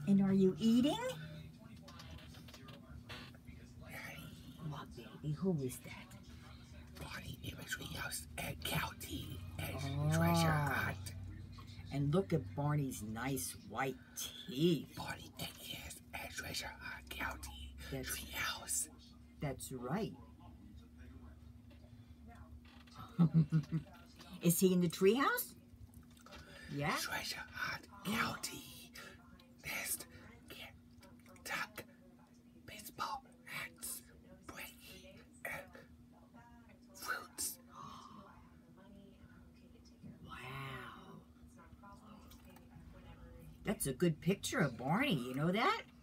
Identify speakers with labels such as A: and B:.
A: And are you eating? What, baby? Who is that?
B: Barney in a treehouse and County and treasure hunt.
A: And look at Barney's nice white teeth.
B: Barney and yes, and treasure hunt County treehouse.
A: That's right. Is he in the treehouse? Yeah.
B: Treasure hunt County. Nest, cat, duck, baseball, hats, breaking, and fruits.
A: Wow. That's a good picture of Barney, you know that?